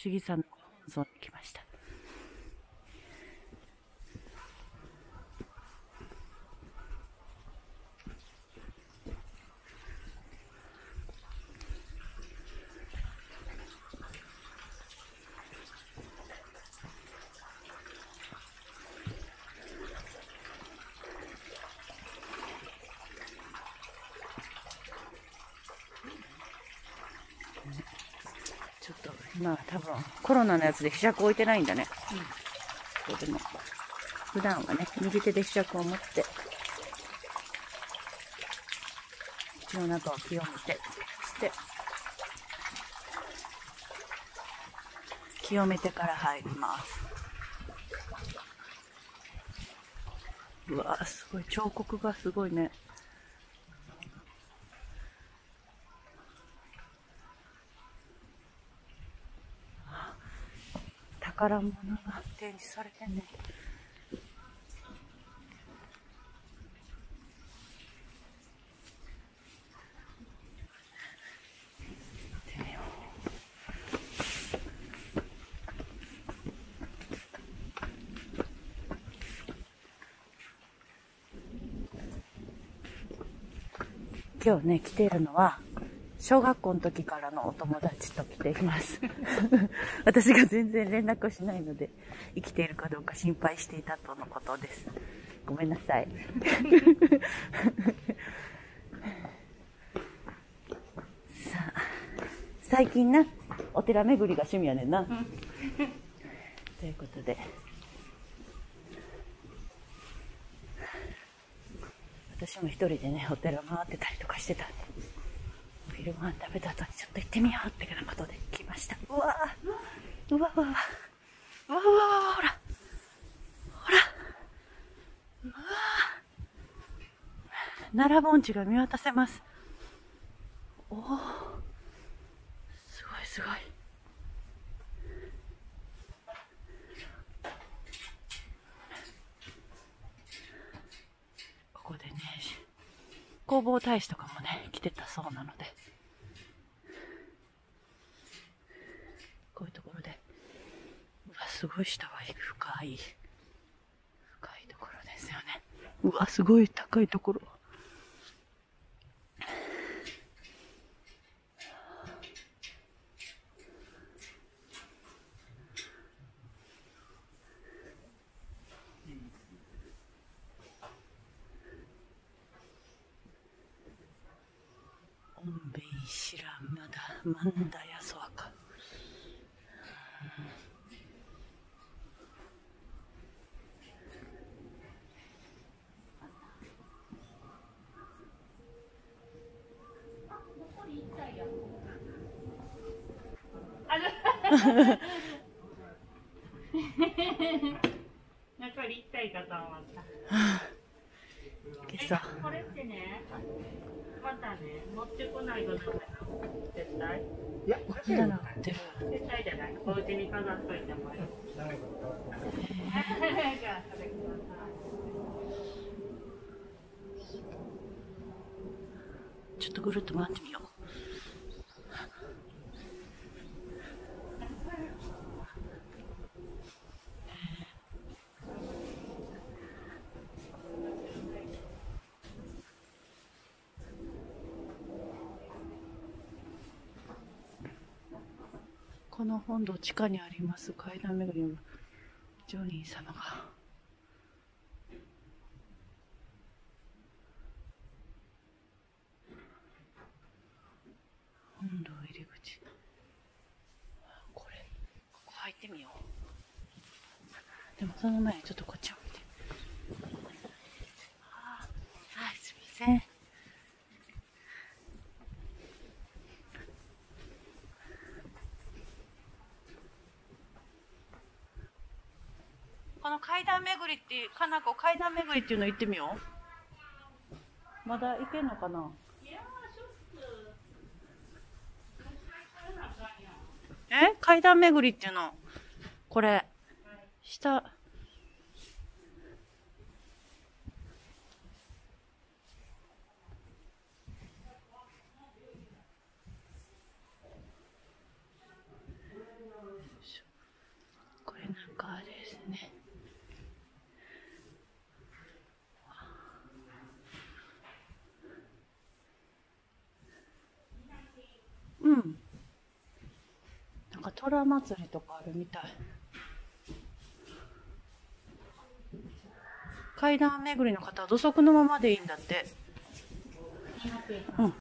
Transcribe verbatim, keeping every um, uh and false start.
市議さんの本尊に来ました。ちょっと今は多分コロナのやつで柄杓置いてないんだね。うん、でも普段はね、右手で柄杓を持って口の中を清めて、そして清めてから入ります。うわー、すごい彫刻がすごいね。宝物が展示されてんね。今日ね、来ているのは小学校の時からのお友達と来ています私が全然連絡をしないので生きているかどうか心配していたとのことです。ごめんなさいさあ、最近なお寺巡りが趣味やねんなということで、私も一人でねお寺回ってたりとかしてたんで、お昼ご飯食べた後にちょっと行ってみようってなことで来ました。うわー、うわうわうわうわうわうわ、ほらほら、うわー、奈良盆地が見渡せます。おお、すごいすごい。ここでね、弘法大師とかもね来てたそうなので、こういうところで、うわ、すごい下は深い深いところですよね。うわ、すごい高いところ。オンベイシラマダマンダヤソアカ。 なんか立体かと思った。 今朝。 これってね、またね、持ってこないとダメなの。絶対。 いや、こんなの売ってる。 絶対じゃない。お家に飾っといてもいい。じゃあ、それください。 ちょっとぐるっと回ってみよう。この本堂地下にあります階段巡りの上人様が本堂入り口。これここ入ってみよう。でもその前にちょっとこっちを見て。ああ、はい、すみません。この階段巡りって、かなこ階段巡りっていうの行ってみよう。まだ行けんのかな。え、階段巡りっていうの、これ下。 虎祭りとかあるみたい。階段巡りの方は土足のままでいいんだって。うん。